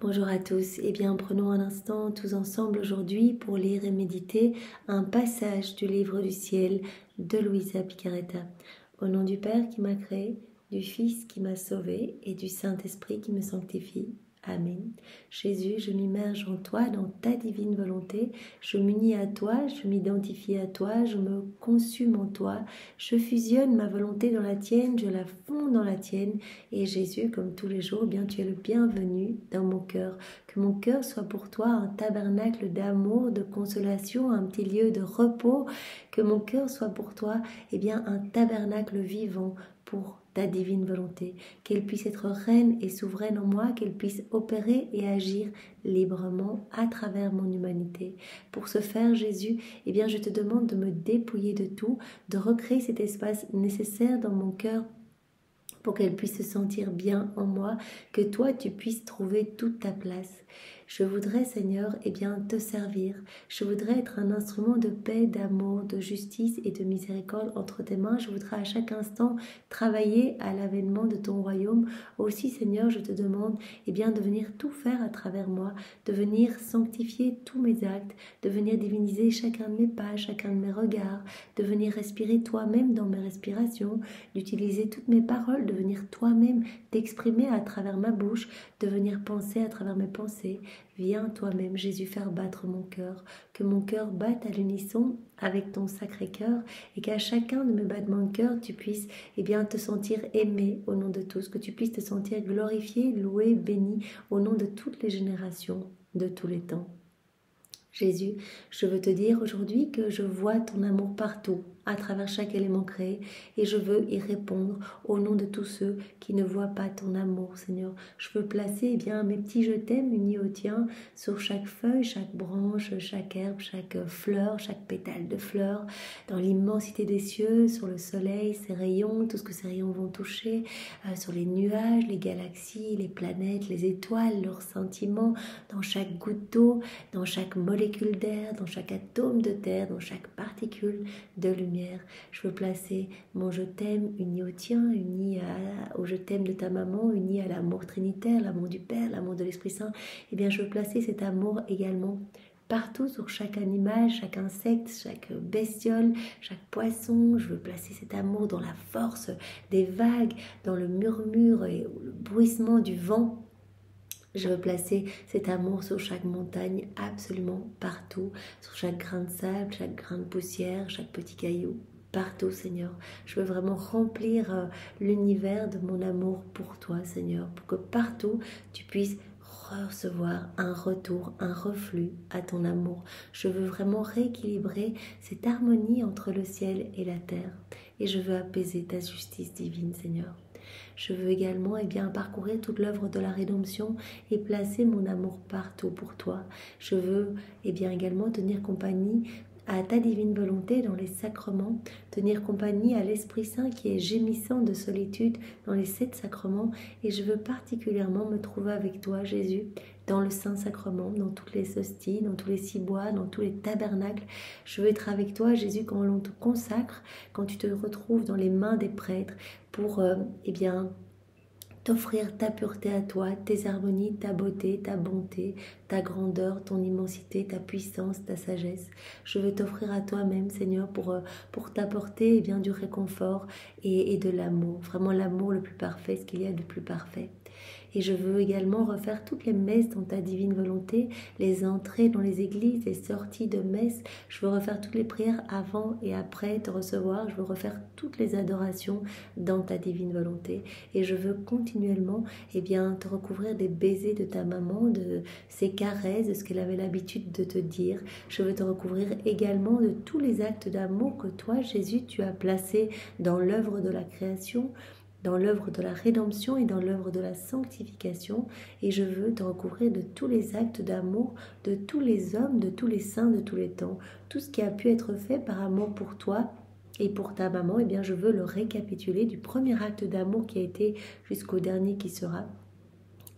Bonjour à tous, eh bien prenons un instant tous ensemble aujourd'hui pour lire et méditer un passage du livre du ciel de Luisa Picaretta. Au nom du Père qui m'a créé, du Fils qui m'a sauvé et du Saint-Esprit qui me sanctifie. Amen. Jésus, je m'immerge en toi, dans ta divine volonté, je m'unis à toi, je m'identifie à toi, je me consume en toi, je fusionne ma volonté dans la tienne, je la fonds dans la tienne, et Jésus, comme tous les jours, eh bien tu es le bienvenu dans mon cœur. Que mon cœur soit pour toi un tabernacle d'amour, de consolation, un petit lieu de repos, que mon cœur soit pour toi eh bien un tabernacle vivant pour ta divine volonté, qu'elle puisse être reine et souveraine en moi, qu'elle puisse opérer et agir librement à travers mon humanité. Pour ce faire, Jésus, eh bien, je te demande de me dépouiller de tout, de recréer cet espace nécessaire dans mon cœur pour qu'elle puisse se sentir bien en moi, que toi tu puisses trouver toute ta place. Je voudrais, Seigneur, eh bien, te servir. Je voudrais être un instrument de paix, d'amour, de justice et de miséricorde entre tes mains. Je voudrais à chaque instant travailler à l'avènement de ton royaume. Aussi, Seigneur, je te demande eh bien, de venir tout faire à travers moi, de venir sanctifier tous mes actes, de venir diviniser chacun de mes pas, chacun de mes regards, de venir respirer toi-même dans mes respirations, d'utiliser toutes mes paroles, de venir toi-même t'exprimer à travers ma bouche, de venir penser à travers mes pensées. Viens toi-même, Jésus, faire battre mon cœur, que mon cœur batte à l'unisson avec ton sacré cœur et qu'à chacun de mes battements de cœur, tu puisses eh bien, te sentir aimé au nom de tous, que tu puisses te sentir glorifié, loué, béni au nom de toutes les générations, de tous les temps. Jésus, je veux te dire aujourd'hui que je vois ton amour partout, à travers chaque élément créé, et je veux y répondre au nom de tous ceux qui ne voient pas ton amour, Seigneur. Je veux placer eh bien, mes petits je t'aime unis au tien sur chaque feuille, chaque branche, chaque herbe, chaque fleur, chaque pétale de fleur, dans l'immensité des cieux, sur le soleil, ses rayons, tout ce que ces rayons vont toucher, sur les nuages, les galaxies, les planètes, les étoiles, leurs sentiments, dans chaque goutte d'eau, dans chaque molécule d'air, dans chaque atome de terre, dans chaque particule de lumière. Je veux placer mon je t'aime uni au tien, uni au je t'aime de ta maman, uni à l'amour trinitaire, l'amour du Père, l'amour de l'Esprit Saint. Eh bien, je veux placer cet amour également partout sur chaque animal, chaque insecte, chaque bestiole, chaque poisson. Je veux placer cet amour dans la force des vagues, dans le murmure et le bruissement du vent. Je veux placer cet amour sur chaque montagne, absolument partout, sur chaque grain de sable, chaque grain de poussière, chaque petit caillou, partout, Seigneur. Je veux vraiment remplir l'univers de mon amour pour toi, Seigneur, pour que partout tu puisses recevoir un retour, un reflux à ton amour. Je veux vraiment rééquilibrer cette harmonie entre le ciel et la terre. Et je veux apaiser ta justice divine, Seigneur. Je veux également eh bien, parcourir toute l'œuvre de la rédemption et placer mon amour partout pour toi. Je veux eh bien, également tenir compagnie à ta divine volonté dans les sacrements, tenir compagnie à l'Esprit Saint qui est gémissant de solitude dans les 7 sacrements, et je veux particulièrement me trouver avec toi, Jésus, dans le Saint-Sacrement, dans toutes les hosties, dans tous les ciboires, dans tous les tabernacles. Je veux être avec toi, Jésus, quand l'on te consacre, quand tu te retrouves dans les mains des prêtres pour, eh bien, t'offrir ta pureté à toi, tes harmonies, ta beauté, ta bonté, ta grandeur, ton immensité, ta puissance, ta sagesse. Je veux t'offrir à toi-même, Seigneur, pour t'apporter eh bien, du réconfort et de l'amour. Vraiment l'amour le plus parfait, ce qu'il y a de plus parfait. Et je veux également refaire toutes les messes dans ta divine volonté, les entrées dans les églises, les sorties de messes. Je veux refaire toutes les prières avant et après te recevoir. Je veux refaire toutes les adorations dans ta divine volonté. Et je veux continuellement eh bien, te recouvrir des baisers de ta maman, de ses caresses, de ce qu'elle avait l'habitude de te dire. Je veux te recouvrir également de tous les actes d'amour que toi, Jésus, tu as placés dans l'œuvre de la création, dans l'œuvre de la rédemption et dans l'œuvre de la sanctification, et je veux te recouvrir de tous les actes d'amour, de tous les hommes, de tous les saints de tous les temps. Tout ce qui a pu être fait par amour pour toi et pour ta maman, eh bien je veux le récapituler du premier acte d'amour qui a été jusqu'au dernier qui sera.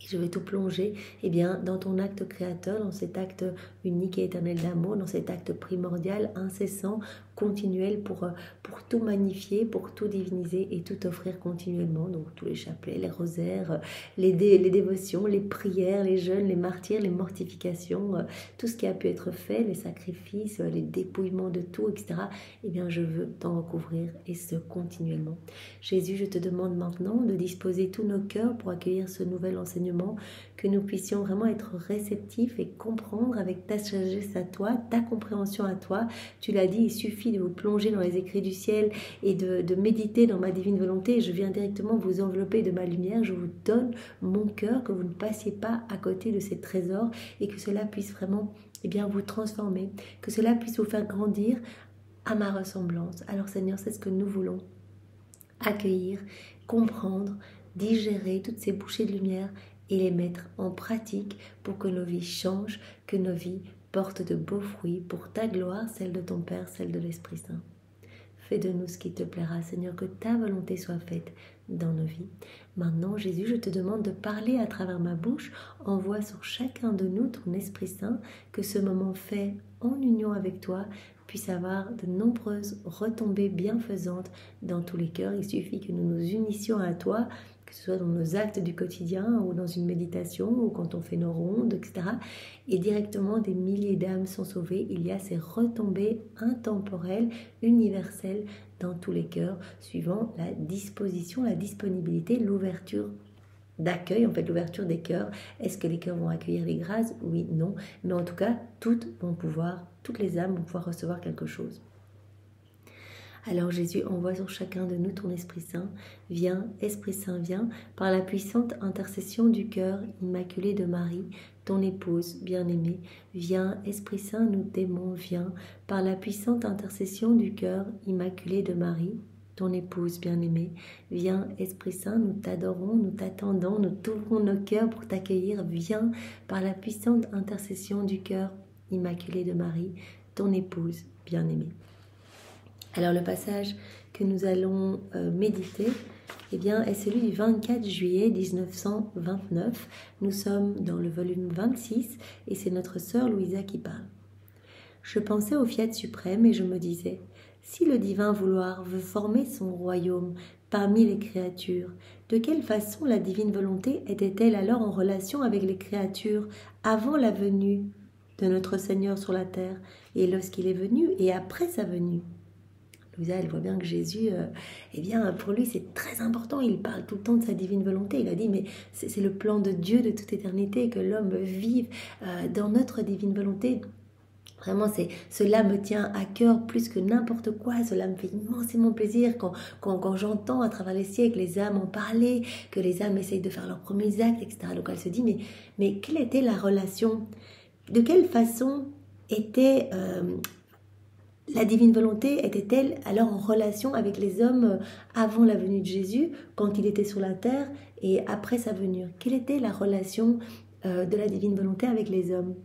Et je vais tout plonger dans ton acte créateur, dans cet acte unique et éternel d'amour, dans cet acte primordial, incessant, continuel pour tout magnifier, pour tout diviniser et tout offrir continuellement. Donc tous les chapelets, les rosaires, les dévotions, les prières, les jeûnes, les martyrs, les mortifications, tout ce qui a pu être fait, les sacrifices, les dépouillements de tout, etc. Je veux t'en recouvrir et ce continuellement. Jésus, je te demande maintenant de disposer tous nos cœurs pour accueillir ce nouvel enseignement, que nous puissions vraiment être réceptifs et comprendre avec ta sagesse à toi, ta compréhension à toi. Tu l'as dit, il suffit de vous plonger dans les écrits du ciel et de méditer dans ma divine volonté. Je viens directement vous envelopper de ma lumière. Je vous donne mon cœur, que vous ne passiez pas à côté de ces trésors et que cela puisse vraiment vous transformer, que cela puisse vous faire grandir à ma ressemblance. Alors Seigneur, c'est ce que nous voulons. Accueillir, comprendre, digérer toutes ces bouchées de lumière et les mettre en pratique pour que nos vies changent, que nos vies portent de beaux fruits pour ta gloire, celle de ton Père, celle de l'Esprit Saint. Fais de nous ce qui te plaira, Seigneur, que ta volonté soit faite dans nos vies. Maintenant, Jésus, je te demande de parler à travers ma bouche. Envoie sur chacun de nous ton Esprit Saint, que ce moment fait en union avec toi puisse avoir de nombreuses retombées bienfaisantes dans tous les cœurs. Il suffit que nous nous unissions à toi, que ce soit dans nos actes du quotidien ou dans une méditation ou quand on fait nos rondes, etc. Et directement, des milliers d'âmes sont sauvées. Il y a ces retombées intemporelles, universelles dans tous les cœurs, suivant la disposition, la disponibilité, l'ouverture d'accueil, l'ouverture des cœurs. Est-ce que les cœurs vont accueillir les grâces? Oui, non. Mais en tout cas, toutes les âmes vont pouvoir recevoir quelque chose. Alors Jésus, envoie sur chacun de nous ton Esprit Saint. Viens, Esprit Saint, viens, par la puissante intercession du cœur immaculé de Marie, ton épouse bien-aimée. Viens, Esprit Saint, nous t'aimons, viens, par la puissante intercession du cœur immaculé de Marie, ton épouse bien-aimée. Viens, Esprit Saint, nous t'adorons, nous t'attendons, nous t'ouvrons nos cœurs pour t'accueillir. Viens, par la puissante intercession du cœur immaculé de Marie, ton épouse bien-aimée. Alors le passage que nous allons méditer est celui du 24 juillet 1929. Nous sommes dans le volume 26 et c'est notre sœur Louisa qui parle. Je pensais au Fiat suprême et je me disais, si le divin vouloir veut former son royaume parmi les créatures, de quelle façon la divine volonté était-elle alors en relation avec les créatures avant la venue de notre Seigneur sur la terre et lorsqu'il est venu et après sa venue? Louisa, elle voit bien que Jésus, pour lui, c'est très important. Il parle tout le temps de sa divine volonté. Il a dit, mais c'est le plan de Dieu de toute éternité, que l'homme vive dans notre divine volonté. Vraiment, cela me tient à cœur plus que n'importe quoi. Cela me fait immensément plaisir quand j'entends à travers les siècles les âmes en parler, que les âmes essayent de faire leurs premiers actes, etc. Donc elle se dit, mais quelle était la relation? De quelle façon était... la divine volonté était-elle alors en relation avec les hommes avant la venue de Jésus, quand il était sur la terre, et après sa venue? Quelle était la relation de la divine volonté avec les hommes?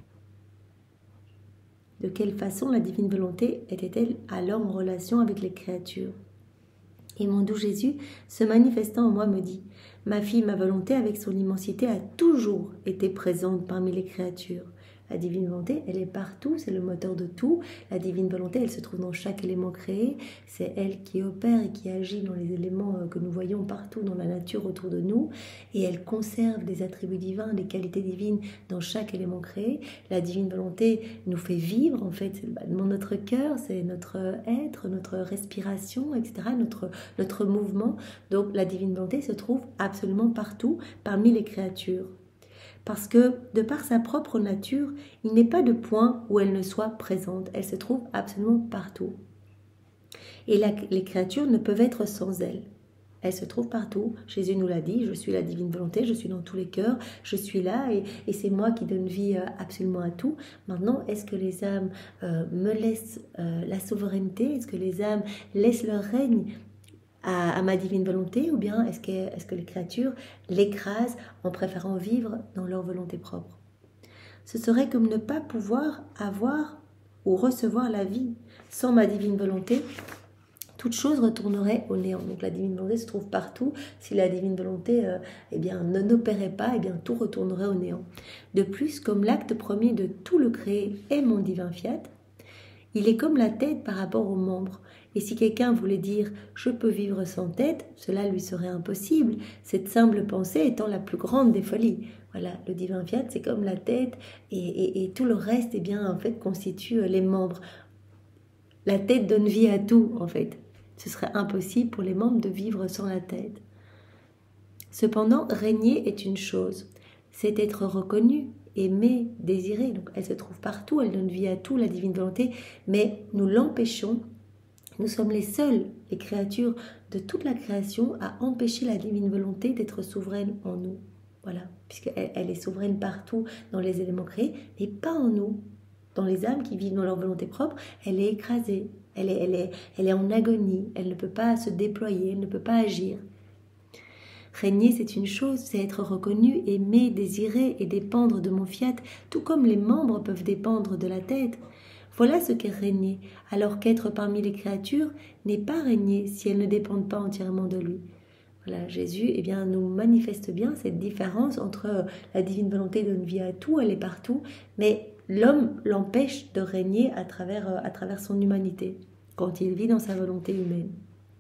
De quelle façon la divine volonté était-elle alors en relation avec les créatures? Et mon doux Jésus, se manifestant en moi, me dit, « Ma fille, ma volonté, avec son immensité, a toujours été présente parmi les créatures. » La divine volonté, elle est partout, c'est le moteur de tout. La divine volonté, elle se trouve dans chaque élément créé. C'est elle qui opère et qui agit dans les éléments que nous voyons partout dans la nature autour de nous. Et elle conserve des attributs divins, des qualités divines dans chaque élément créé. La divine volonté nous fait vivre, en fait, c'est notre cœur, c'est notre être, notre respiration, etc., notre mouvement. Donc la divine volonté se trouve absolument partout, parmi les créatures. Parce que, de par sa propre nature, il n'est pas de point où elle ne soit présente. Elle se trouve absolument partout. Et les créatures ne peuvent être sans elle. Elle se trouve partout. Jésus nous l'a dit, je suis la divine volonté, je suis dans tous les cœurs, je suis là et c'est moi qui donne vie absolument à tout. Maintenant, est-ce que les âmes me laissent la souveraineté? Est-ce que les âmes laissent leur règne à ma divine volonté, ou bien est-ce que les créatures l'écrasent en préférant vivre dans leur volonté propre? Ce serait comme ne pas pouvoir avoir ou recevoir la vie sans ma divine volonté toute chose retournerait au néant. Donc la divine volonté se trouve partout. Si la divine volonté n'opérait pas, tout retournerait au néant. De plus, comme l'acte premier de tout le créé est mon divin fiat, il est comme la tête par rapport aux membres. Et si quelqu'un voulait dire « je peux vivre sans tête », cela lui serait impossible, cette simple pensée étant la plus grande des folies. Voilà, le divin fiat, c'est comme la tête et tout le reste, en fait, constitue les membres. La tête donne vie à tout, en fait. Ce serait impossible pour les membres de vivre sans la tête. Cependant, régner est une chose, c'est être reconnu, aimé, désiré. Donc, elle se trouve partout, elle donne vie à tout, la divine volonté, mais nous l'empêchons. Nous sommes les seuls, les créatures de toute la création, à empêcher la divine volonté d'être souveraine en nous. Voilà, puisqu'elle est souveraine partout dans les éléments créés, mais pas en nous. Dans les âmes qui vivent dans leur volonté propre, elle est écrasée, elle est en agonie, elle ne peut pas se déployer, elle ne peut pas agir. Régner, c'est une chose, c'est être reconnu, aimé, désiré et dépendre de mon fiat, tout comme les membres peuvent dépendre de la tête. Voilà ce qu'est régner, alors qu'être parmi les créatures n'est pas régner si elles ne dépendent pas entièrement de lui. Voilà, Jésus nous manifeste bien cette différence entre la divine volonté donne vie à tout, elle est partout, mais l'homme l'empêche de régner à travers son humanité, quand il vit dans sa volonté humaine.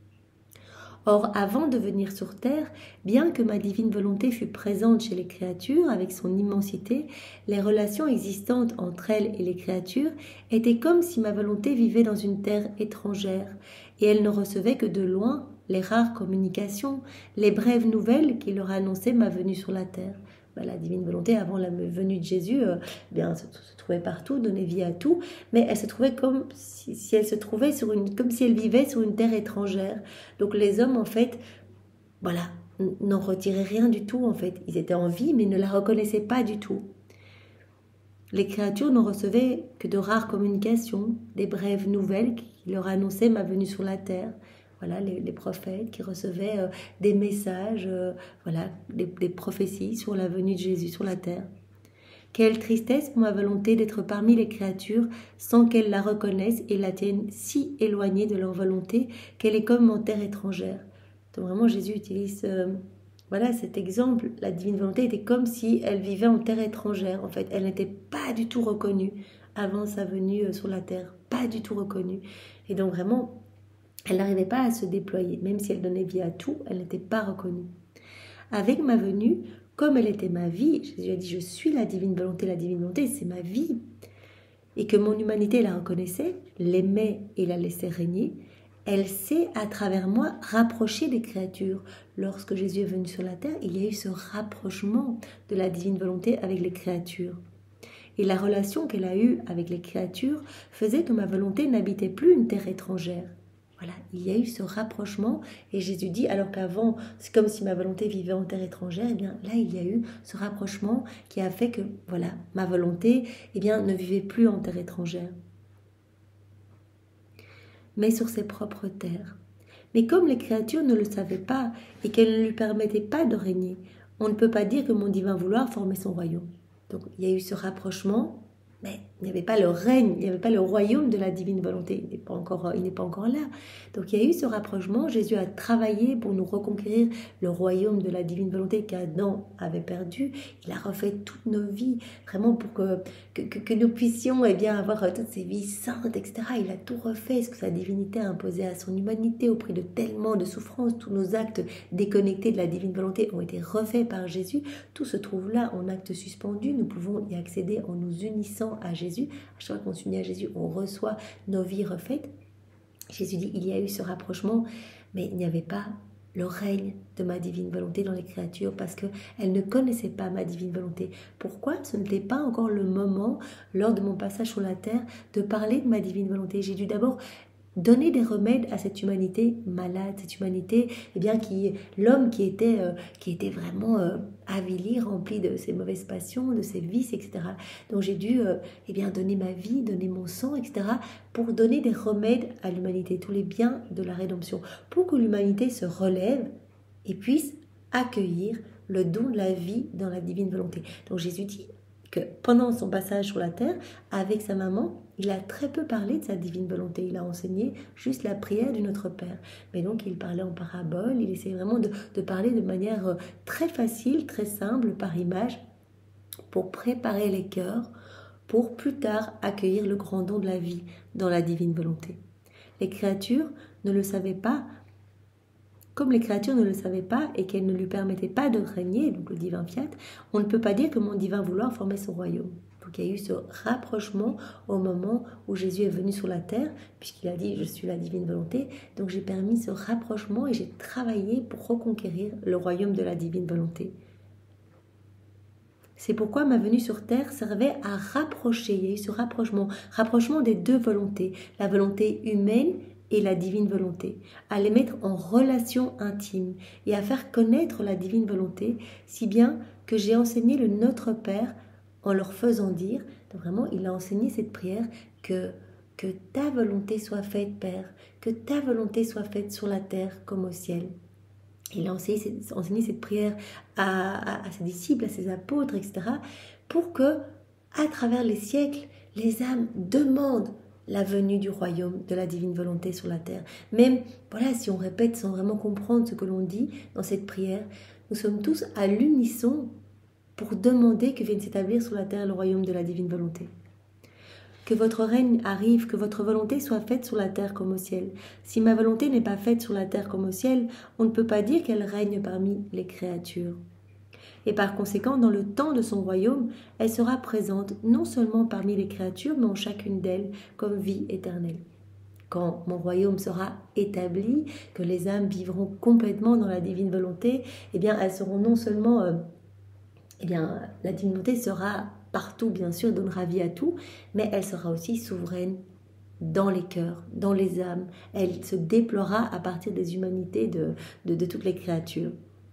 Or, avant de venir sur terre, bien que ma divine volonté fût présente chez les créatures avec son immensité, les relations existantes entre elles et les créatures étaient comme si ma volonté vivait dans une terre étrangère, et elle ne recevait que de loin les rares communications, les brèves nouvelles qui leur annonçaient ma venue sur la terre. La divine volonté, avant la venue de Jésus, se trouvait partout, donnait vie à tout, mais elle se trouvait comme si elle se trouvait comme si elle vivait sur une terre étrangère. Donc les hommes, en fait, n'en retiraient rien du tout, en fait. Ils étaient en vie, mais ne la reconnaissaient pas du tout. Les créatures n'en recevaient que de rares communications, des brèves nouvelles qui leur annonçaient ma venue sur la terre. Voilà, les prophètes qui recevaient des messages, des prophéties sur la venue de Jésus sur la terre. Quelle tristesse pour ma volonté d'être parmi les créatures sans qu'elles la reconnaissent et la tiennent si éloignée de leur volonté qu'elle est comme en terre étrangère. Donc vraiment Jésus utilise cet exemple. La divine volonté était comme si elle vivait en terre étrangère. En fait, elle n'était pas du tout reconnue avant sa venue sur la terre, pas du tout reconnue. Et donc vraiment, elle n'arrivait pas à se déployer, même si elle donnait vie à tout, elle n'était pas reconnue. Avec ma venue, comme elle était ma vie, Jésus a dit « Je suis la divine volonté, c'est ma vie ». Et que mon humanité la reconnaissait, l'aimait et la laissait régner, elle s'est, à travers moi, rapprochée des créatures. Lorsque Jésus est venu sur la terre, il y a eu ce rapprochement de la divine volonté avec les créatures. Et la relation qu'elle a eue avec les créatures faisait que ma volonté n'habitait plus une terre étrangère. Voilà, il y a eu ce rapprochement et Jésus dit, alors qu'avant, c'est comme si ma volonté vivait en terre étrangère, là, il y a eu ce rapprochement qui a fait que, ma volonté, ne vivait plus en terre étrangère, mais sur ses propres terres. Mais comme les créatures ne le savaient pas et qu'elles ne lui permettaient pas de régner, on ne peut pas dire que mon divin vouloir formait son royaume. Donc, il y a eu ce rapprochement, mais il n'y avait pas le règne, il n'y avait pas le royaume de la divine volonté. Il n'est pas encore là. Donc il y a eu ce rapprochement. Jésus a travaillé pour nous reconquérir le royaume de la divine volonté qu'Adam avait perdu. Il a refait toutes nos vies, vraiment pour que nous puissions avoir toutes ces vies saintes, etc. Il a tout refait, ce que sa divinité a imposé à son humanité au prix de tellement de souffrances. Tous nos actes déconnectés de la divine volonté ont été refaits par Jésus. Tout se trouve là en acte suspendu. Nous pouvons y accéder en nous unissant à Jésus. À chaque fois qu'on s'unit à Jésus, on reçoit nos vies refaites. Jésus dit, il y a eu ce rapprochement, mais il n'y avait pas le règne de ma divine volonté dans les créatures parce qu'elles ne connaissaient pas ma divine volonté. Pourquoi? Ce n'était pas encore le moment, lors de mon passage sur la terre, de parler de ma divine volonté. J'ai dû d'abord donner des remèdes à cette humanité malade, cette humanité, l'homme qui était vraiment avili, rempli de ses mauvaises passions, de ses vices, etc. Donc j'ai dû donner ma vie, donner mon sang, etc. pour donner des remèdes à l'humanité, tous les biens de la rédemption, pour que l'humanité se relève et puisse accueillir le don de la vie dans la divine volonté. Donc Jésus dit, que pendant son passage sur la terre, avec sa maman, il a très peu parlé de sa divine volonté. Il a enseigné juste la prière du Notre Père. Mais donc, il parlait en parabole, il essayait vraiment de parler de manière très facile, très simple, par image, pour préparer les cœurs, pour plus tard accueillir le grand don de la vie dans la divine volonté. Les créatures ne le savaient pas. Comme les créatures ne le savaient pas et qu'elles ne lui permettaient pas de régner, donc le divin fiat, on ne peut pas dire que mon divin vouloir formait son royaume. Donc il y a eu ce rapprochement au moment où Jésus est venu sur la terre, puisqu'il a dit « je suis la divine volonté ». Donc j'ai permis ce rapprochement et j'ai travaillé pour reconquérir le royaume de la divine volonté. C'est pourquoi ma venue sur terre servait à rapprocher, il y a eu ce rapprochement des deux volontés, la volonté humaine et la divine volonté, à les mettre en relation intime et à faire connaître la divine volonté, si bien que j'ai enseigné le Notre Père en leur faisant dire, donc vraiment il a enseigné cette prière, que ta volonté soit faite, Père, que ta volonté soit faite sur la terre comme au ciel. Il a enseigné cette prière à ses disciples, à ses apôtres, etc., pour que, à travers les siècles, les âmes demandent la venue du royaume de la divine volonté sur la terre. Même, voilà, si on répète sans vraiment comprendre ce que l'on dit dans cette prière, nous sommes tous à l'unisson pour demander que vienne s'établir sur la terre le royaume de la divine volonté. Que votre règne arrive, que votre volonté soit faite sur la terre comme au ciel. Si ma volonté n'est pas faite sur la terre comme au ciel, on ne peut pas dire qu'elle règne parmi les créatures. Et par conséquent, dans le temps de son royaume, elle sera présente non seulement parmi les créatures, mais en chacune d'elles comme vie éternelle. Quand mon royaume sera établi, que les âmes vivront complètement dans la divine volonté, eh bien, elles seront non seulement... la divine volonté sera partout, bien sûr, donnera vie à tout, mais elle sera aussi souveraine dans les cœurs, dans les âmes. Elle se déploiera à partir des humanités de toutes les créatures.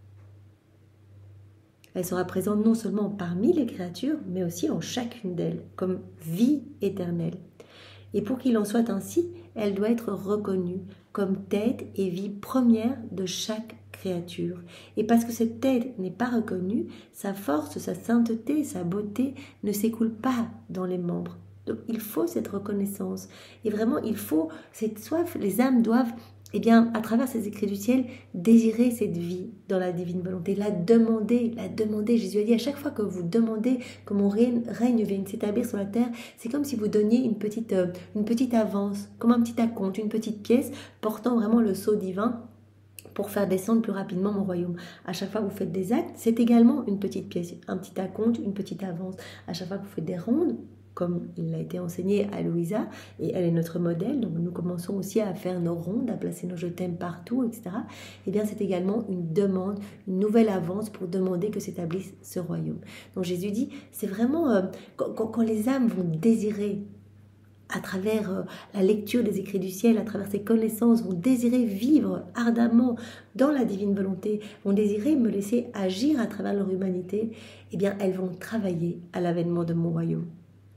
Elle sera présente non seulement parmi les créatures, mais aussi en chacune d'elles, comme vie éternelle. Et pour qu'il en soit ainsi, elle doit être reconnue comme tête et vie première de chaque créature. Et parce que cette tête n'est pas reconnue, sa force, sa sainteté, sa beauté ne s'écoulent pas dans les membres. Donc il faut cette reconnaissance. Et vraiment, il faut cette soif. Les âmes doivent, à travers ces écrits du ciel, désirer cette vie dans la divine volonté, la demander. Jésus a dit, à chaque fois que vous demandez que mon règne vienne s'établir sur la terre, c'est comme si vous donniez une petite avance, comme un petit acompte, une petite pièce portant vraiment le sceau divin pour faire descendre plus rapidement mon royaume. À chaque fois que vous faites des actes, c'est également une petite pièce, un petit acompte, une petite avance. À chaque fois que vous faites des rondes, comme il a été enseigné à Louisa, et elle est notre modèle, donc nous commençons aussi à faire nos rondes, à placer nos je t'aime partout, etc. Eh bien, c'est également une demande, une nouvelle avance pour demander que s'établisse ce royaume. Donc Jésus dit, c'est vraiment quand les âmes vont désirer, à travers la lecture des écrits du ciel, à travers ces connaissances, vont désirer vivre ardemment dans la divine volonté, vont désirer me laisser agir à travers leur humanité, eh bien, elles vont travailler à l'avènement de mon royaume.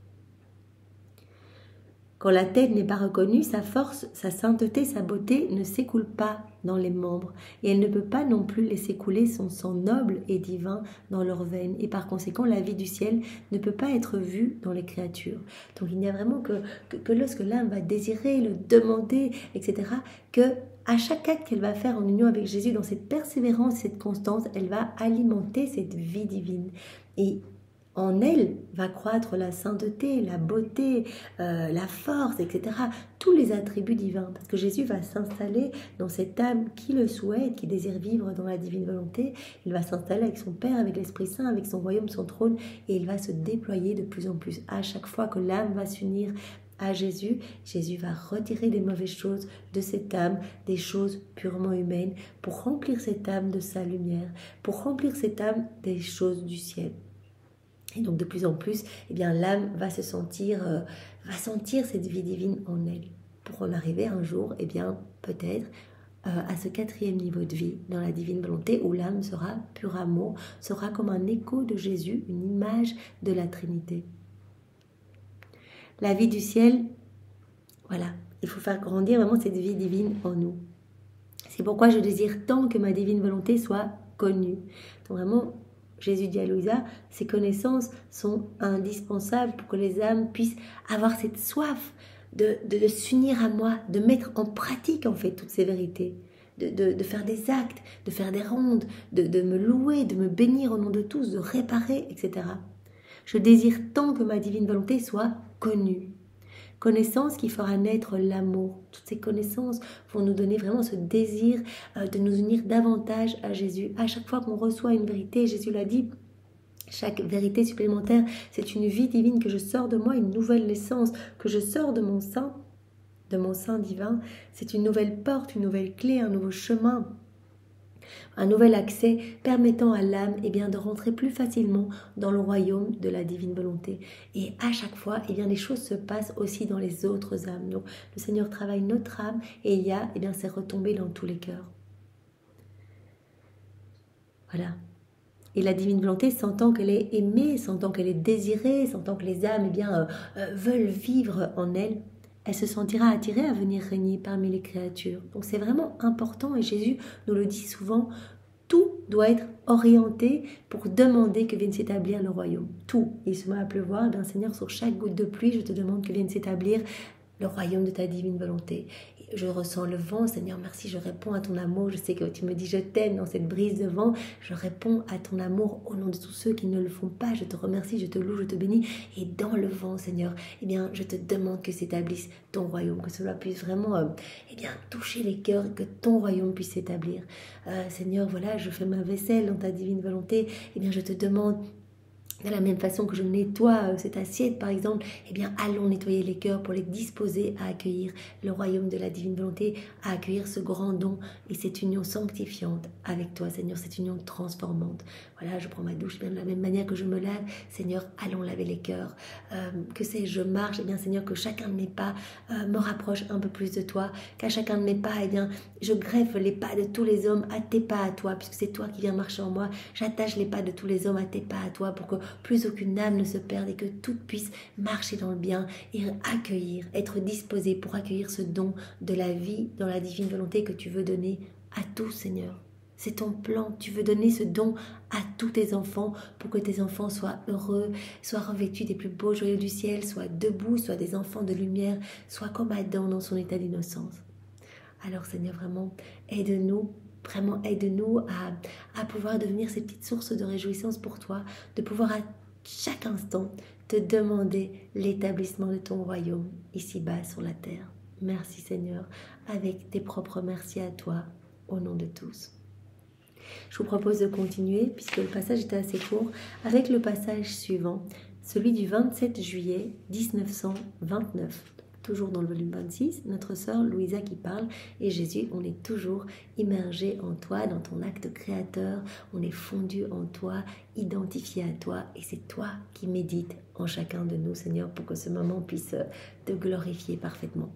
Quand la tête n'est pas reconnue, sa force, sa sainteté, sa beauté ne s'écoulent pas dans les membres et elle ne peut pas non plus laisser couler son sang noble et divin dans leurs veines et par conséquent la vie du ciel ne peut pas être vue dans les créatures. Donc il n'y a vraiment que lorsque l'âme va désirer, le demander, etc., que à chaque acte qu'elle va faire en union avec Jésus, dans cette persévérance, cette constance, elle va alimenter cette vie divine et en elle va croître la sainteté, la beauté, la force, etc. Tous les attributs divins. Parce que Jésus va s'installer dans cette âme qui le souhaite, qui désire vivre dans la divine volonté. Il va s'installer avec son Père, avec l'Esprit Saint, avec son royaume, son trône. Et il va se déployer de plus en plus. À chaque fois que l'âme va s'unir à Jésus, Jésus va retirer des mauvaises choses de cette âme, des choses purement humaines, pour remplir cette âme de sa lumière, pour remplir cette âme des choses du ciel. Et donc de plus en plus, l'âme va sentir cette vie divine en elle, pour en arriver un jour, peut-être à ce 4e niveau de vie dans la divine volonté, où l'âme sera pur amour, sera comme un écho de Jésus, une image de la Trinité. La vie du ciel, voilà, il faut faire grandir vraiment cette vie divine en nous. C'est pourquoi je désire tant que ma divine volonté soit connue. Donc vraiment, Jésus dit à Louisa, ces connaissances sont indispensables pour que les âmes puissent avoir cette soif de s'unir à moi, de mettre en pratique en fait toutes ces vérités, de faire des actes, de faire des rondes, de me louer, de me bénir au nom de tous, de réparer, etc. Je désire tant que ma divine volonté soit connue. Connaissance qui fera naître l'amour. Toutes ces connaissances vont nous donner vraiment ce désir de nous unir davantage à Jésus. À chaque fois qu'on reçoit une vérité, Jésus l'a dit, chaque vérité supplémentaire, c'est une vie divine que je sors de moi, une nouvelle naissance, que je sors de mon sein divin. C'est une nouvelle porte, une nouvelle clé, un nouveau chemin, un nouvel accès permettant à l'âme de rentrer plus facilement dans le royaume de la divine volonté. Et à chaque fois, les choses se passent aussi dans les autres âmes. Donc, le Seigneur travaille notre âme et il y a ces retombées dans tous les cœurs. Voilà. Et la divine volonté, sentant qu'elle est aimée, sentant qu'elle est désirée, sentant que les âmes veulent vivre en elle, elle se sentira attirée à venir régner parmi les créatures. Donc c'est vraiment important et Jésus nous le dit souvent, tout doit être orienté pour demander que vienne s'établir le royaume. Tout. Il se met à pleuvoir, Seigneur, sur chaque goutte de pluie, je te demande que vienne s'établir le royaume de ta divine volonté. Je ressens le vent, Seigneur, merci, je réponds à ton amour. Je sais que tu me dis je t'aime dans cette brise de vent. Je réponds à ton amour au nom de tous ceux qui ne le font pas. Je te remercie, je te loue, je te bénis. Et dans le vent, Seigneur, je te demande que s'établisse ton royaume, que cela puisse vraiment toucher les cœurs et que ton royaume puisse s'établir. Seigneur, voilà, je fais ma vaisselle dans ta divine volonté. Je te demande, de la même façon que je nettoie cette assiette, par exemple, allons nettoyer les cœurs pour les disposer à accueillir le royaume de la divine volonté, à accueillir ce grand don et cette union sanctifiante avec toi, Seigneur, cette union transformante. Voilà, je prends ma douche de la même manière que je me lave, Seigneur, allons laver les cœurs. Que sais-je, je marche, Seigneur, que chacun de mes pas me rapproche un peu plus de toi, qu'à chacun de mes pas, je greffe les pas de tous les hommes à tes pas à toi, puisque c'est toi qui viens marcher en moi. J'attache les pas de tous les hommes à tes pas à toi pour que plus aucune âme ne se perde et que tout puisse marcher dans le bien et accueillir, être disposé pour accueillir ce don de la vie dans la divine volonté que tu veux donner à tous, Seigneur. C'est ton plan, tu veux donner ce don à tous tes enfants pour que tes enfants soient heureux, soient revêtus des plus beaux joyaux du ciel, soient debout, soient des enfants de lumière, soient comme Adam dans son état d'innocence. Alors Seigneur, vraiment, aide-nous. Vraiment, aide-nous à pouvoir devenir ces petites sources de réjouissance pour toi, de pouvoir à chaque instant te demander l'établissement de ton royaume ici-bas sur la terre. Merci Seigneur, avec tes propres merci à toi, au nom de tous. Je vous propose de continuer, puisque le passage était assez court, avec le passage suivant, celui du 27 juillet 1929. Toujours dans le volume 26, notre sœur Louisa qui parle, et Jésus, on est toujours immergé en toi, dans ton acte créateur, on est fondu en toi, identifié à toi, et c'est toi qui médites en chacun de nous, Seigneur, pour que ce moment puisse te glorifier parfaitement.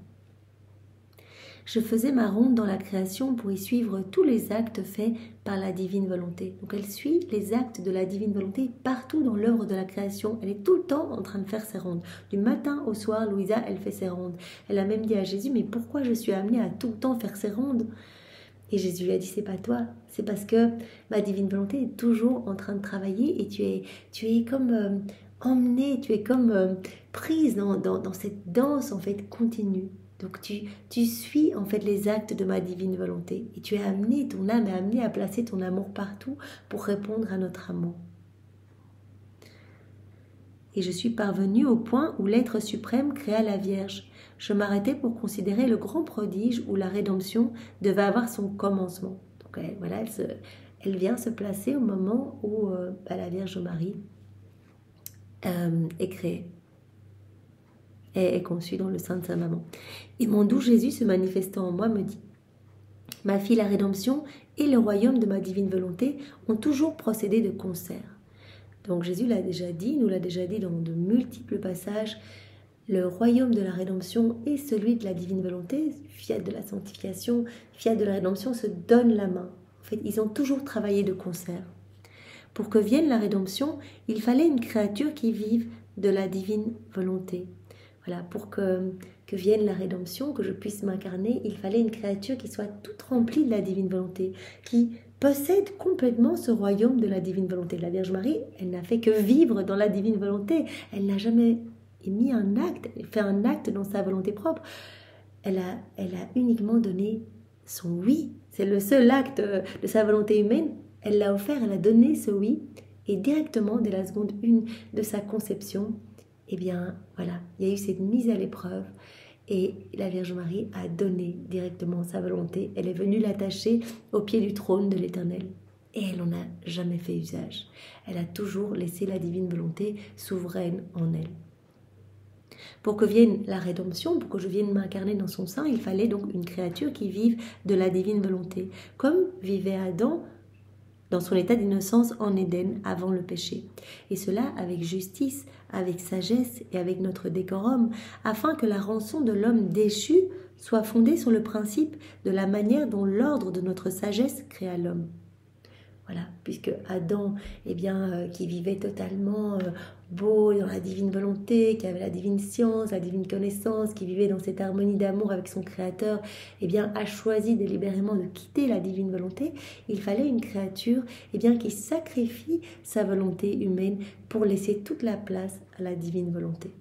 Je faisais ma ronde dans la création pour y suivre tous les actes faits par la divine volonté. Donc elle suit les actes de la divine volonté partout dans l'œuvre de la création. Elle est tout le temps en train de faire ses rondes. Du matin au soir, Louisa, elle fait ses rondes. Elle a même dit à Jésus, mais pourquoi je suis amenée à tout le temps faire ses rondes ? Et Jésus lui a dit, c'est pas toi, c'est parce que ma divine volonté est toujours en train de travailler et tu es comme emmenée, tu es comme prise dans cette danse en fait continue. Donc tu suis en fait les actes de ma divine volonté et tu es amené, ton âme est amenée à placer ton amour partout pour répondre à notre amour. Et je suis parvenue au point où l'être suprême créa la Vierge. Je m'arrêtais pour considérer le grand prodige où la rédemption devait avoir son commencement. Donc elle vient se placer au moment où la Vierge Marie est créée. Est conçue dans le sein de sa maman. Et mon doux Jésus se manifestant en moi me dit, ma fille, la rédemption et le royaume de ma divine volonté ont toujours procédé de concert. Donc Jésus l'a déjà dit, nous l'a déjà dit dans de multiples passages, le royaume de la rédemption et celui de la divine volonté, fiat de la sanctification, fiat de la rédemption, se donnent la main. En fait, ils ont toujours travaillé de concert. Pour que vienne la rédemption, il fallait une créature qui vive de la divine volonté. Voilà, pour que vienne la rédemption, que je puisse m'incarner, il fallait une créature qui soit toute remplie de la divine volonté, qui possède complètement ce royaume de la divine volonté. La Vierge Marie, elle n'a fait que vivre dans la divine volonté. Elle n'a jamais mis un acte, fait un acte dans sa volonté propre. Elle a uniquement donné son oui. C'est le seul acte de sa volonté humaine. Elle l'a offert, elle a donné ce oui. Et directement, dès la seconde 1 de sa conception, eh bien, voilà, il y a eu cette mise à l'épreuve. Et la Vierge Marie a donné directement sa volonté. Elle est venue l'attacher au pied du trône de l'Éternel. Et elle n'en a jamais fait usage. Elle a toujours laissé la divine volonté souveraine en elle. Pour que vienne la rédemption, pour que je vienne m'incarner dans son sein, il fallait donc une créature qui vive de la divine volonté, comme vivait Adam dans son état d'innocence en Éden avant le péché. Et cela avec justice, avec sagesse et avec notre décorum, afin que la rançon de l'homme déchu soit fondée sur le principe de la manière dont l'ordre de notre sagesse créa l'homme. Voilà, puisque Adam, qui vivait totalement beau dans la divine volonté, qui avait la divine science, la divine connaissance, qui vivait dans cette harmonie d'amour avec son Créateur, a choisi délibérément de quitter la divine volonté. Il fallait une créature qui sacrifie sa volonté humaine pour laisser toute la place à la divine volonté.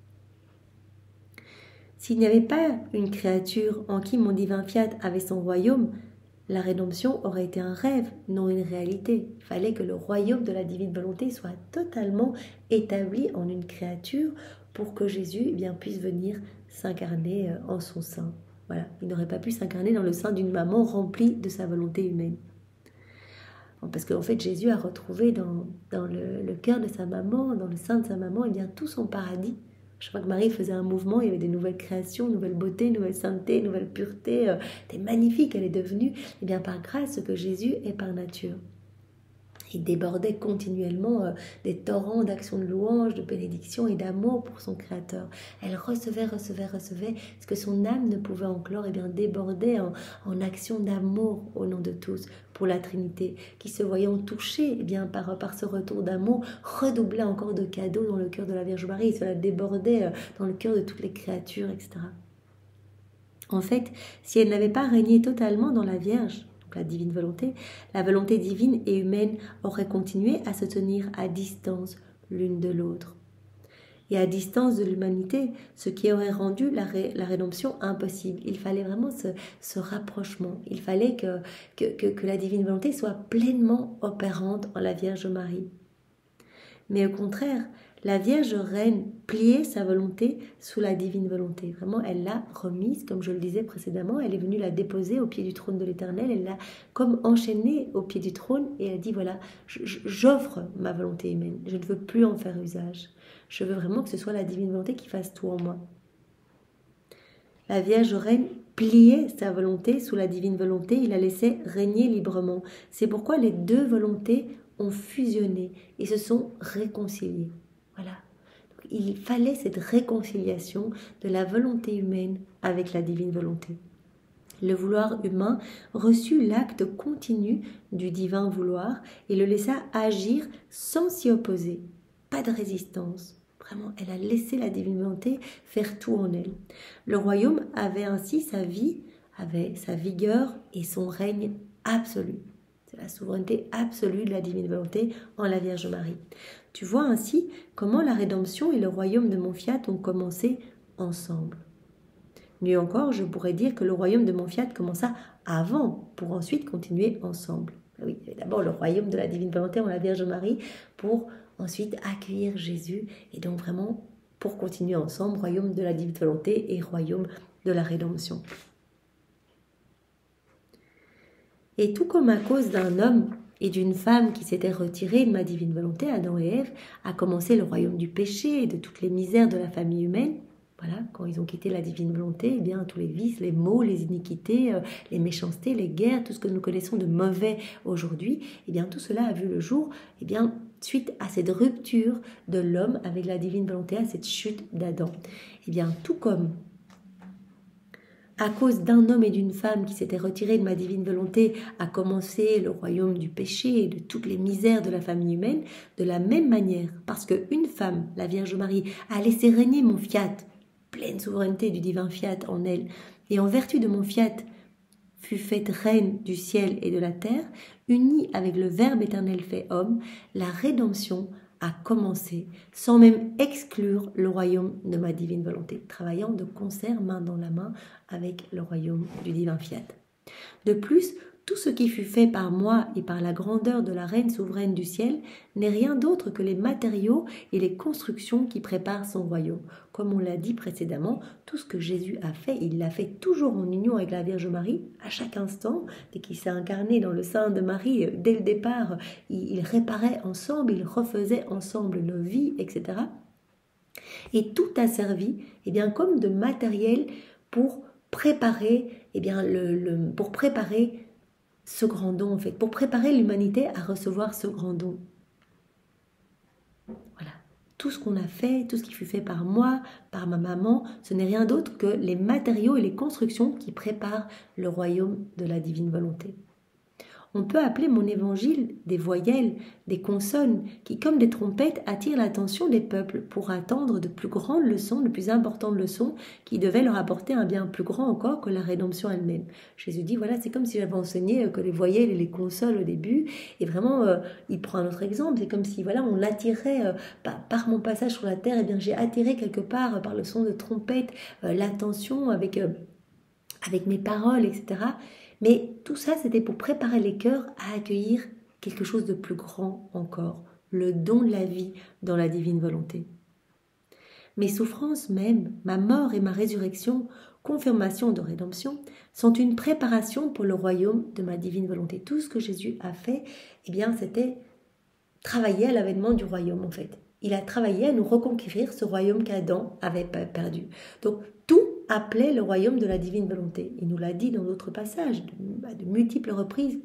S'il n'y avait pas une créature en qui mon divin fiat avait son royaume, la rédemption aurait été un rêve, non une réalité. Il fallait que le royaume de la divine volonté soit totalement établi en une créature pour que Jésus puisse venir s'incarner en son sein. Voilà, il n'aurait pas pu s'incarner dans le sein d'une maman remplie de sa volonté humaine. Parce qu'en fait, Jésus a retrouvé dans le cœur de sa maman, dans le sein de sa maman, tout son paradis. Chaque fois que Marie faisait un mouvement, il y avait des nouvelles créations, nouvelle beauté, nouvelle sainteté, nouvelle pureté. C'était magnifique, elle est devenue par grâce ce que Jésus est par nature. Il débordait continuellement des torrents d'actions de louange, de bénédiction et d'amour pour son Créateur. Elle recevait ce que son âme ne pouvait encore déborder en actions d'amour au nom de tous pour la Trinité, qui se voyant touchée par ce retour d'amour, redoublait encore de cadeaux dans le cœur de la Vierge Marie. Cela débordait dans le cœur de toutes les créatures, etc. En fait, si elle n'avait pas régné totalement dans la Vierge, la divine volonté, la volonté divine et humaine aurait continué à se tenir à distance l'une de l'autre. Et à distance de l'humanité, ce qui aurait rendu la rédemption impossible. Il fallait vraiment ce rapprochement. Il fallait que la divine volonté soit pleinement opérante en la Vierge Marie. Mais au contraire, la Vierge Reine pliait sa volonté sous la divine volonté. Vraiment, elle l'a remise, comme je le disais précédemment, elle est venue la déposer au pied du trône de l'Éternel, elle l'a comme enchaînée au pied du trône et elle dit, voilà, j'offre ma volonté humaine, je ne veux plus en faire usage. Je veux vraiment que ce soit la divine volonté qui fasse tout en moi. La Vierge Reine pliait sa volonté sous la divine volonté, il la laissait régner librement. C'est pourquoi les deux volontés ont fusionné et se sont réconciliées. Voilà. Donc, il fallait cette réconciliation de la volonté humaine avec la divine volonté. Le vouloir humain reçut l'acte continu du divin vouloir et le laissa agir sans s'y opposer. Pas de résistance. Vraiment, elle a laissé la divine volonté faire tout en elle. Le royaume avait ainsi sa vie, avait sa vigueur et son règne absolu. C'est la souveraineté absolue de la divine volonté en la Vierge Marie. Tu vois ainsi comment la rédemption et le royaume de mon fiat ont commencé ensemble. Mieux encore, je pourrais dire que le royaume de mon fiat commença avant, pour ensuite continuer ensemble. Oui, d'abord le royaume de la divine volonté en la Vierge Marie, pour ensuite accueillir Jésus, et donc vraiment pour continuer ensemble, royaume de la divine volonté et royaume de la rédemption. Et tout comme à cause d'un homme et d'une femme qui s'étaient retirés de ma divine volonté, Adam et Ève, a commencé le royaume du péché et de toutes les misères de la famille humaine. Voilà, quand ils ont quitté la divine volonté, tous les vices, les maux, les iniquités, les méchancetés, les guerres, tout ce que nous connaissons de mauvais aujourd'hui, tout cela a vu le jour, suite à cette rupture de l'homme avec la divine volonté, à cette chute d'Adam. Tout comme à cause d'un homme et d'une femme qui s'étaient retirés de ma divine volonté, a commencé le royaume du péché et de toutes les misères de la famille humaine, de la même manière, parce qu'une femme, la Vierge Marie, a laissé régner mon fiat, pleine souveraineté du divin fiat en elle, et en vertu de mon fiat, fut faite reine du ciel et de la terre, unie avec le Verbe éternel fait homme, la rédemption a commencé, sans même exclure le royaume de ma divine volonté, travaillant de concert, main dans la main, avec le royaume du divin fiat. De plus, tout ce qui fut fait par moi et par la grandeur de la reine souveraine du ciel n'est rien d'autre que les matériaux et les constructions qui préparent son royaume. Comme on l'a dit précédemment, tout ce que Jésus a fait, il l'a fait toujours en union avec la Vierge Marie, à chaque instant, dès qu'il s'est incarné dans le sein de Marie, dès le départ, il réparait ensemble, il refaisait ensemble nos vies, etc. Et tout a servi, comme de matériel pour préparer, pour préparer ce grand don, en fait, pour préparer l'humanité à recevoir ce grand don. Voilà. Tout ce qu'on a fait, tout ce qui fut fait par moi, par ma maman, ce n'est rien d'autre que les matériaux et les constructions qui préparent le royaume de la divine volonté. On peut appeler mon évangile des voyelles, des consonnes, qui comme des trompettes attirent l'attention des peuples pour attendre de plus grandes leçons, de plus importantes leçons, qui devaient leur apporter un bien plus grand encore que la rédemption elle-même. Jésus dit, voilà, c'est comme si j'avais enseigné que les voyelles et les consonnes au début, et vraiment, il prend un autre exemple, c'est comme si, voilà, on attirait, par mon passage sur la terre, j'ai attiré quelque part, par le son de trompette, l'attention avec mes paroles, etc., mais tout ça, c'était pour préparer les cœurs à accueillir quelque chose de plus grand encore, le don de la vie dans la divine volonté. Mes souffrances même, ma mort et ma résurrection, confirmation de rédemption, sont une préparation pour le royaume de ma divine volonté. Tout ce que Jésus a fait, c'était travailler à l'avènement du royaume en fait. Il a travaillé à nous reconquérir ce royaume qu'Adam avait perdu. Donc tout appelait le royaume de la divine volonté. Il nous l'a dit dans d'autres passages, de multiples reprises.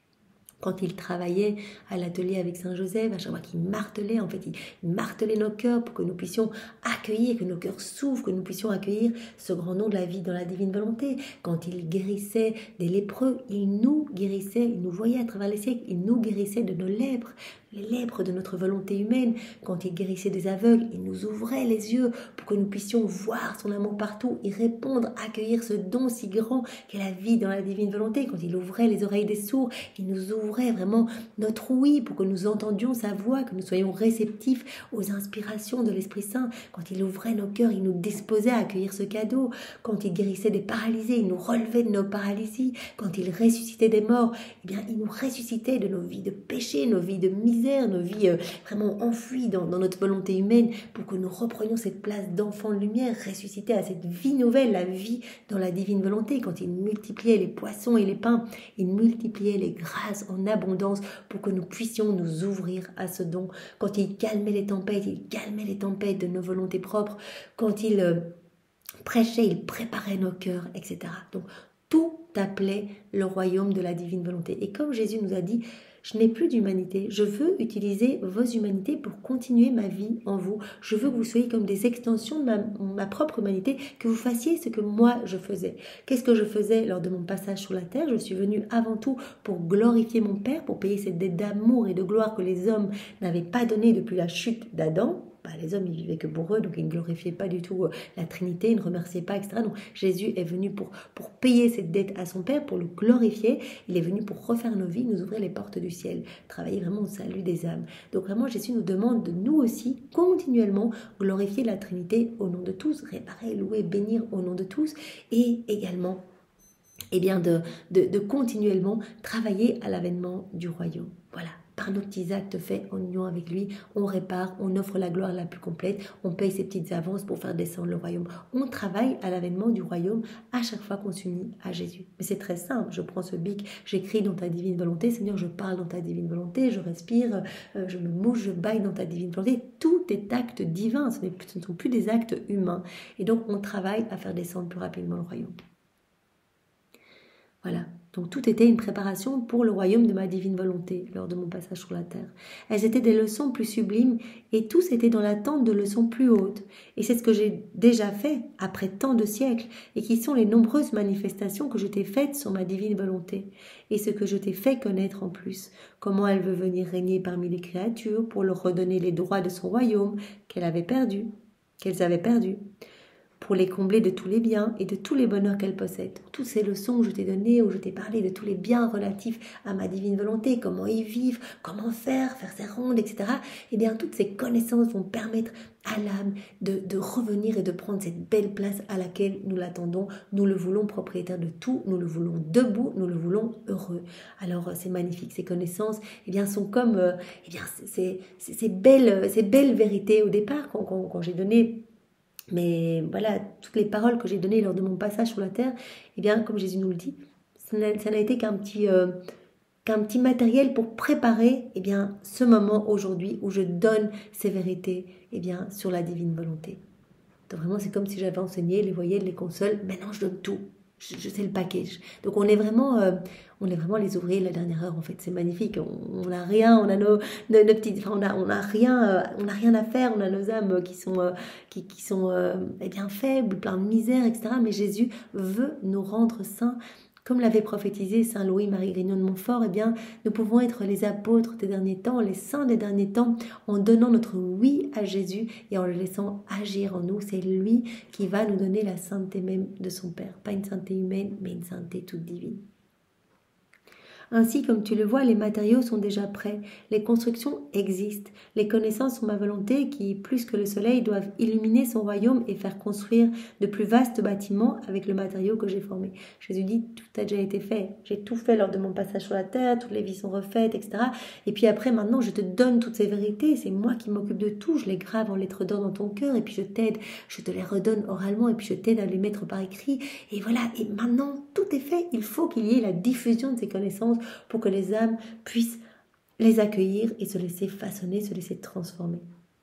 Quand il travaillait à l'atelier avec Saint Joseph, à chaque fois qu'il martelait, il martelait nos cœurs pour que nous puissions accueillir, que nos cœurs s'ouvrent, que nous puissions accueillir ce grand nom de la vie dans la divine volonté. Quand il guérissait des lépreux, il nous guérissait, il nous voyait à travers les siècles, il nous guérissait de nos lèpres, les lèpres de notre volonté humaine. Quand il guérissait des aveugles, il nous ouvrait les yeux pour que nous puissions voir son amour partout, y répondre, accueillir ce don si grand qu'est la vie dans la divine volonté. Quand il ouvrait les oreilles des sourds, il nous ouvrait vraiment notre ouïe pour que nous entendions sa voix, que nous soyons réceptifs aux inspirations de l'Esprit Saint. Quand il ouvrait nos cœurs, il nous disposait à accueillir ce cadeau. Quand il guérissait des paralysés, il nous relevait de nos paralysies. Quand il ressuscitait des morts, il nous ressuscitait de nos vies de péché, nos vies de misère, nos vies vraiment enfouies dans notre volonté humaine, pour que nous reprenions cette place d'enfant de lumière, ressuscité à cette vie nouvelle, la vie dans la divine volonté. Quand il multipliait les poissons et les pains, il multipliait les grâces en abondance pour que nous puissions nous ouvrir à ce don. Quand il calmait les tempêtes de nos volontés propres. Quand il prêchait, il préparait nos cœurs, etc. Donc tout appelait le royaume de la divine volonté. Et comme Jésus nous a dit, je n'ai plus d'humanité, je veux utiliser vos humanités pour continuer ma vie en vous. Je veux que vous soyez comme des extensions de ma propre humanité, que vous fassiez ce que moi je faisais. Qu'est-ce que je faisais lors de mon passage sur la terre? Je suis venue avant tout pour glorifier mon Père, pour payer cette dette d'amour et de gloire que les hommes n'avaient pas donnée depuis la chute d'Adam. Les hommes, ils vivaient que pour eux, donc ils ne glorifiaient pas du tout la Trinité, ils ne remerciaient pas, etc. Donc Jésus est venu pour payer cette dette à son Père, pour le glorifier. Il est venu pour refaire nos vies, nous ouvrir les portes du ciel, travailler vraiment au salut des âmes. Donc vraiment, Jésus nous demande de nous aussi continuellement glorifier la Trinité au nom de tous, réparer, louer, bénir au nom de tous, et également de continuellement travailler à l'avènement du royaume. Voilà. Par nos petits actes faits en union avec lui, on répare, on offre la gloire la plus complète, on paye ses petites avances pour faire descendre le royaume. On travaille à l'avènement du royaume à chaque fois qu'on s'unit à Jésus. Mais c'est très simple, je prends ce bic, j'écris dans ta divine volonté, Seigneur, je parle dans ta divine volonté, je respire, je me mouche, je baille dans ta divine volonté. Tout est acte divin, ce ne sont plus des actes humains. Et donc on travaille à faire descendre plus rapidement le royaume. Voilà, donc tout était une préparation pour le royaume de ma divine volonté lors de mon passage sur la terre. Elles étaient des leçons plus sublimes et tous étaient dans l'attente de leçons plus hautes. Et c'est ce que j'ai déjà fait après tant de siècles et qui sont les nombreuses manifestations que je t'ai faites sur ma divine volonté et ce que je t'ai fait connaître en plus. Comment elle veut venir régner parmi les créatures pour leur redonner les droits de son royaume qu'elles avaient perdu. pour les combler de tous les biens et de tous les bonheurs qu'elle possède. Toutes ces leçons que je t'ai données, où je t'ai parlé de tous les biens relatifs à ma divine volonté, comment y vivre, comment faire ses rondes, etc. Eh bien, toutes ces connaissances vont permettre à l'âme de revenir et de prendre cette belle place à laquelle nous l'attendons. Nous le voulons propriétaire de tout, nous le voulons debout, nous le voulons heureux. Alors, c'est magnifique. Ces connaissances, eh bien, sont comme ces belles vérités au départ quand j'ai donné. Mais voilà, toutes les paroles que j'ai données lors de mon passage sur la terre, eh bien, comme Jésus nous le dit, ça n'a été qu'un petit matériel pour préparer eh bien, ce moment aujourd'hui où je donne ces vérités eh bien, sur la divine volonté. Donc vraiment, c'est comme si j'avais enseigné les voyelles, les consoles. Maintenant, je donne tout. Je sais le package. Donc, on est vraiment les ouvriers de la dernière heure, en fait. C'est magnifique. On n'a rien, on a nos petites... Enfin, on a rien à faire. On a nos âmes qui sont eh bien, faibles, plein de misère, etc. Mais Jésus veut nous rendre saints. Comme l'avait prophétisé Saint Louis-Marie Grignon de Montfort, eh bien, nous pouvons être les apôtres des derniers temps, les saints des derniers temps, en donnant notre oui à Jésus et en le laissant agir en nous. C'est lui qui va nous donner la sainteté même de son Père. Pas une sainteté humaine, mais une sainteté toute divine. Ainsi, comme tu le vois, les matériaux sont déjà prêts, les constructions existent, les connaissances sont ma volonté qui, plus que le soleil, doivent illuminer son royaume et faire construire de plus vastes bâtiments avec le matériau que j'ai formé. Jésus dit, tout a déjà été fait, j'ai tout fait lors de mon passage sur la terre, toutes les vies sont refaites, etc. Et puis après, maintenant, je te donne toutes ces vérités, c'est moi qui m'occupe de tout, je les grave en lettres d'or dans ton cœur, et puis je t'aide, je te les redonne oralement, et puis je t'aide à les mettre par écrit, et voilà, et maintenant, tout est fait, il faut qu'il y ait la diffusion de ces connaissances pour que les âmes puissent les accueillir et se laisser façonner, se laisser transformer.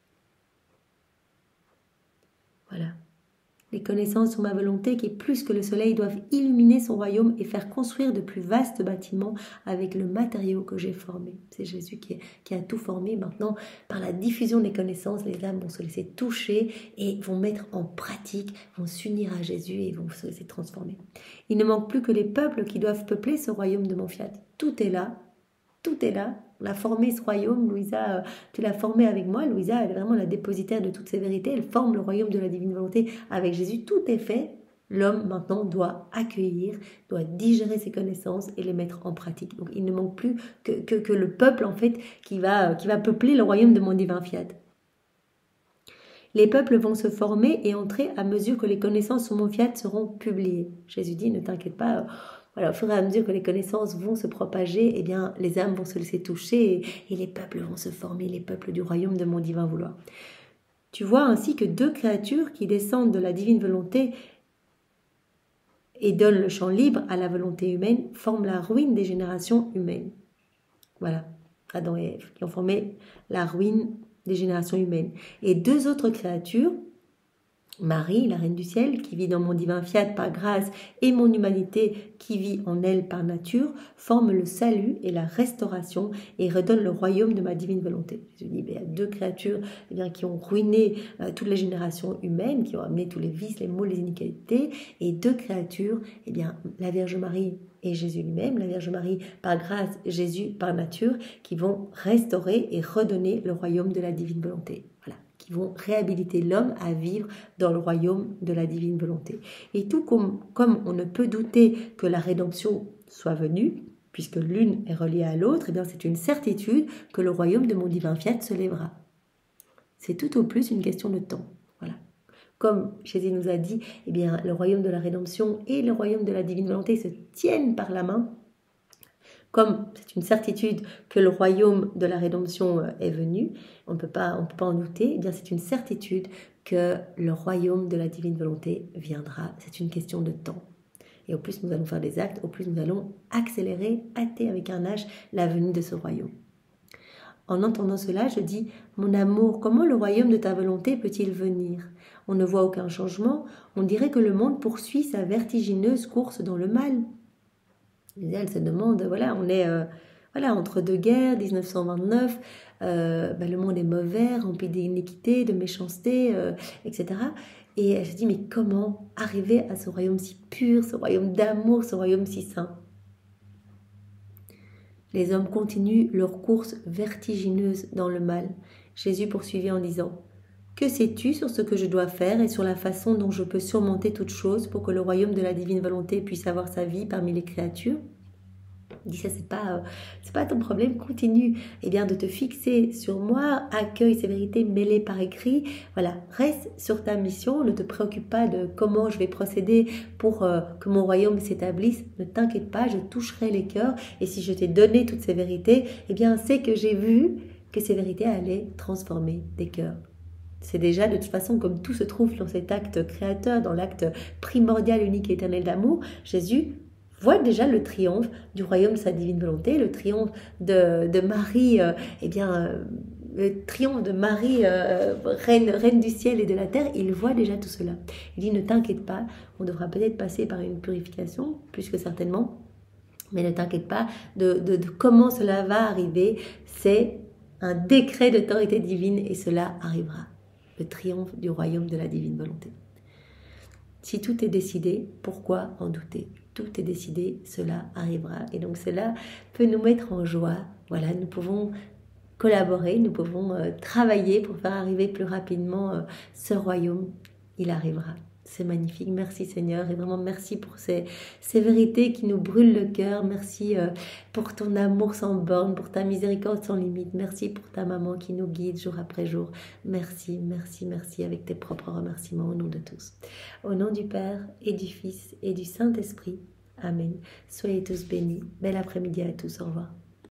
Voilà. Les connaissances sont ma volonté qui, plus que le soleil, doivent illuminer son royaume et faire construire de plus vastes bâtiments avec le matériau que j'ai formé. C'est Jésus qui a tout formé. Maintenant, par la diffusion des connaissances, les âmes vont se laisser toucher et vont mettre en pratique, vont s'unir à Jésus et vont se laisser transformer. Il ne manque plus que les peuples qui doivent peupler ce royaume de mon fiat. Tout est là. Tout est là. On a formé ce royaume. Louisa, tu l'as formé avec moi. Louisa, elle est vraiment la dépositaire de toutes ces vérités. Elle forme le royaume de la divine volonté avec Jésus. Tout est fait. L'homme, maintenant, doit accueillir, doit digérer ses connaissances et les mettre en pratique. Donc, il ne manque plus que le peuple, en fait, qui va peupler le royaume de mon divin fiat. Les peuples vont se former et entrer à mesure que les connaissances sur mon fiat seront publiées. Jésus dit, ne t'inquiète pas... Voilà, au fur et à mesure que les connaissances vont se propager, eh bien, les âmes vont se laisser toucher et les peuples vont se former, les peuples du royaume de mon divin vouloir. Tu vois ainsi que deux créatures qui descendent de la divine volonté et donnent le champ libre à la volonté humaine forment la ruine des générations humaines. Voilà, Adam et Ève qui ont formé la ruine des générations humaines. Et deux autres créatures, Marie, la Reine du Ciel, qui vit dans mon divin fiat par grâce, et mon humanité qui vit en elle par nature, forment le salut et la restauration et redonnent le royaume de ma divine volonté. Je dis, il y a deux créatures qui ont ruiné toutes les générations humaines, qui ont amené tous les vices, les maux, les iniquités, et deux créatures, la Vierge Marie et Jésus lui-même, la Vierge Marie par grâce, Jésus par nature, qui vont restaurer et redonner le royaume de la divine volonté. Voilà, qui vont réhabiliter l'homme à vivre dans le royaume de la divine volonté. Et tout comme on ne peut douter que la rédemption soit venue, puisque l'une est reliée à l'autre, eh bien c'est une certitude que le royaume de mon divin fiat se lèvera. C'est tout au plus une question de temps. Voilà. Comme Jésus nous a dit, eh bien le royaume de la rédemption et le royaume de la divine volonté se tiennent par la main. Comme c'est une certitude que le royaume de la rédemption est venu, on ne peut pas en douter, eh bien c'est une certitude que le royaume de la divine volonté viendra. C'est une question de temps. Et au plus nous allons faire des actes, au plus nous allons accélérer, hâter avec un H la venue de ce royaume. En entendant cela, je dis, mon amour, comment le royaume de ta volonté peut-il venir ? On ne voit aucun changement, on dirait que le monde poursuit sa vertigineuse course dans le mal. Elle se demande, voilà, on est entre deux guerres, 1929, le monde est mauvais, rempli d'iniquité, de méchanceté, etc. Et elle se dit, mais comment arriver à ce royaume si pur, ce royaume d'amour, ce royaume si saint ? Les hommes continuent leur course vertigineuse dans le mal. Jésus poursuivit en disant, Que sais-tu sur ce que je dois faire et sur la façon dont je peux surmonter toute chose pour que le royaume de la divine volonté puisse avoir sa vie parmi les créatures? Dis ça, c'est pas ton problème, continue bien de te fixer sur moi, accueille ces vérités, mets-les par écrit, voilà, reste sur ta mission, ne te préoccupe pas de comment je vais procéder pour que mon royaume s'établisse, ne t'inquiète pas, je toucherai les cœurs, et si je t'ai donné toutes ces vérités, c'est que j'ai vu que ces vérités allaient transformer des cœurs. C'est déjà de toute façon comme tout se trouve dans cet acte créateur, dans l'acte primordial, unique et éternel d'amour, Jésus voit déjà le triomphe du royaume de sa divine volonté, le triomphe de Marie, le triomphe de Marie, reine du ciel et de la terre. Il voit déjà tout cela. Il dit, ne t'inquiète pas, on devra peut-être passer par une purification, plus que certainement, mais ne t'inquiète pas de comment cela va arriver. C'est un décret d'autorité divine et cela arrivera. Le triomphe du royaume de la divine volonté. Si tout est décidé, pourquoi en douter? Tout est décidé, cela arrivera. Et donc cela peut nous mettre en joie. Voilà, nous pouvons collaborer, nous pouvons travailler pour faire arriver plus rapidement ce royaume. Il arrivera. C'est magnifique. Merci Seigneur et vraiment merci pour ces vérités qui nous brûlent le cœur. Merci pour ton amour sans borne, pour ta miséricorde sans limite. Merci pour ta maman qui nous guide jour après jour. Merci, merci, merci avec tes propres remerciements au nom de tous. Au nom du Père et du Fils et du Saint-Esprit. Amen. Soyez tous bénis. Bel après-midi à tous. Au revoir.